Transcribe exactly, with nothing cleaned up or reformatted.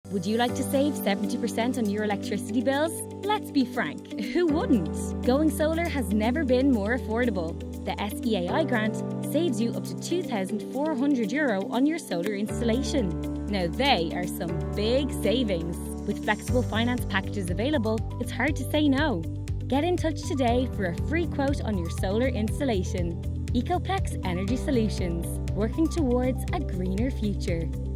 Would you like to save seventy percent on your electricity bills? Let's be frank, who wouldn't? Going solar has never been more affordable. The S E A I grant saves you up to two thousand four hundred euro on your solar installation. Now they are some big savings. With flexible finance packages available, it's hard to say no. Get in touch today for a free quote on your solar installation. Ecoplex Energy Solutions, working towards a greener future.